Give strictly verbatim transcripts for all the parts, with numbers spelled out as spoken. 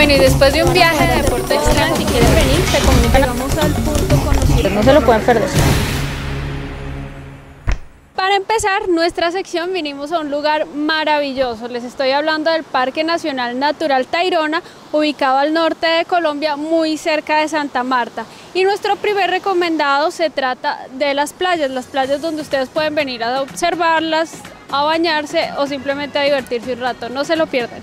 Bueno, y después de un viaje de deporte extremo, si quieren venir, se comunican. Vamos al punto conocido. No se lo pueden perder. Para empezar nuestra sección vinimos a un lugar maravilloso. Les estoy hablando del Parque Nacional Natural Tayrona, ubicado al norte de Colombia, muy cerca de Santa Marta. Y nuestro primer recomendado se trata de las playas, las playas donde ustedes pueden venir a observarlas, a bañarse o simplemente a divertirse un rato. No se lo pierdan.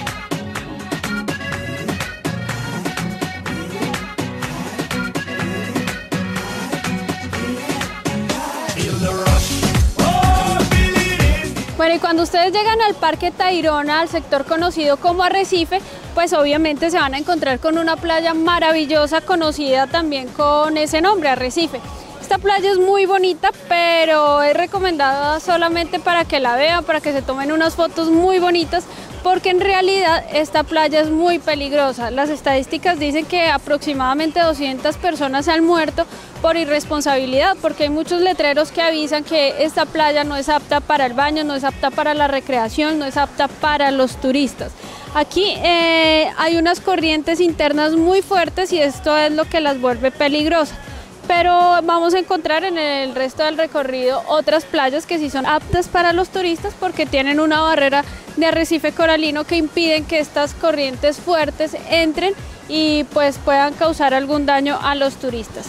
Bueno, y cuando ustedes llegan al Parque Tayrona, al sector conocido como Arrecife, pues obviamente se van a encontrar con una playa maravillosa, conocida también con ese nombre, Arrecife. Esta playa es muy bonita, pero es recomendada solamente para que la vean, para que se tomen unas fotos muy bonitas, porque en realidad esta playa es muy peligrosa. Las estadísticas dicen que aproximadamente doscientas personas han muerto por irresponsabilidad, porque hay muchos letreros que avisan que esta playa no es apta para el baño, no es apta para la recreación, no es apta para los turistas. Aquí eh, hay unas corrientes internas muy fuertes y esto es lo que las vuelve peligrosas. Pero vamos a encontrar en el resto del recorrido otras playas que sí son aptas para los turistas porque tienen una barrera de arrecife coralino que impiden que estas corrientes fuertes entren y pues puedan causar algún daño a los turistas.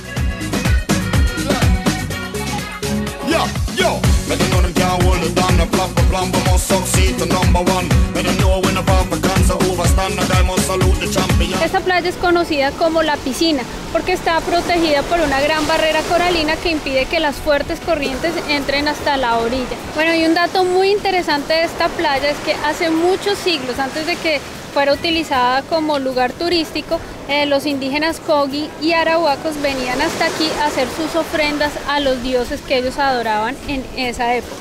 Esta playa es conocida como La Piscina porque está protegida por una gran barrera coralina que impide que las fuertes corrientes entren hasta la orilla. Bueno, y un dato muy interesante de esta playa es que hace muchos siglos, antes de que fuera utilizada como lugar turístico, eh, los indígenas Kogi y Arahuacos venían hasta aquí a hacer sus ofrendas a los dioses que ellos adoraban en esa época.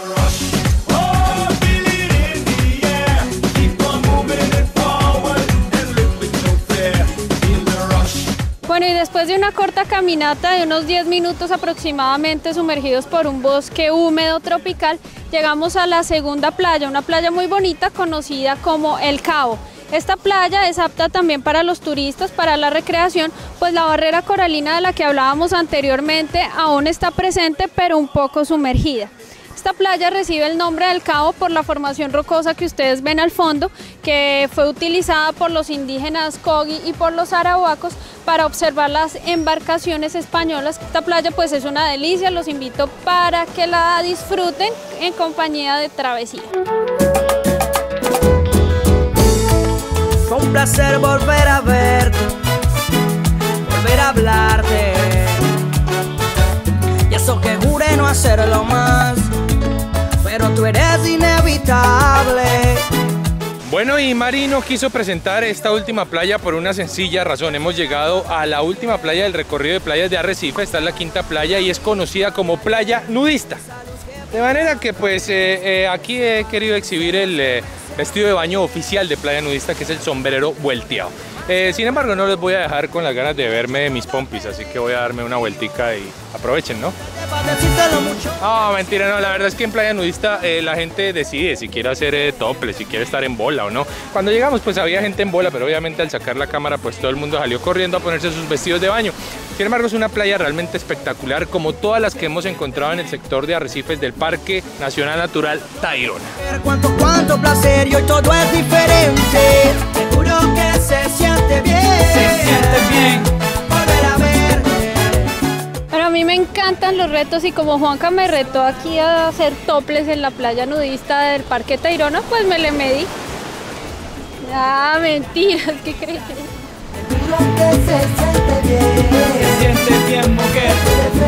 Bueno, y después de una corta caminata de unos diez minutos aproximadamente sumergidos por un bosque húmedo tropical, llegamos a la segunda playa, una playa muy bonita conocida como El Cabo. Esta playa es apta también para los turistas, para la recreación, pues la barrera coralina de la que hablábamos anteriormente aún está presente, pero un poco sumergida. Esta playa recibe el nombre del Cabo por la formación rocosa que ustedes ven al fondo, que fue utilizada por los indígenas Kogi y por los Arahuacos para observar las embarcaciones españolas. Esta playa pues es una delicia, los invito para que la disfruten en compañía de travesía. Fue un placer volver a verte, volver a hablarte, y eso que juré no hacerlo más, pero tú eres inevitable. Bueno, y Mari no quiso presentar esta última playa por una sencilla razón. Hemos llegado a la última playa del recorrido de playas de Arrecife. Esta es la quinta playa y es conocida como playa nudista. De manera que pues eh, eh, aquí he querido exhibir el eh, vestido de baño oficial de playa nudista, que es el sombrero vuelteado. Eh, sin embargo, no les voy a dejar con las ganas de verme de mis pompis, así que voy a darme una vueltica y aprovechen, ¿no? No, mentira, no, la verdad es que en playa nudista eh, la gente decide si quiere hacer eh, topless, si quiere estar en bola o no. Cuando llegamos pues había gente en bola, pero obviamente al sacar la cámara pues todo el mundo salió corriendo a ponerse sus vestidos de baño. Sin embargo, es una playa realmente espectacular, como todas las que hemos encontrado en el sector de arrecifes del Parque Nacional Natural Tayrona. Cuánto, cuánto placer y hoy todo es diferente. Seguro que se siente bien. Se siente bien volver a verte. Pero a mí me encantan los retos y como Juanca me retó aquí a hacer topless en la playa nudista del Parque Tayrona, pues me le medí. Ah, mentiras, ¿qué crees? Seguro que se siente bien. Se siente bien, mujer.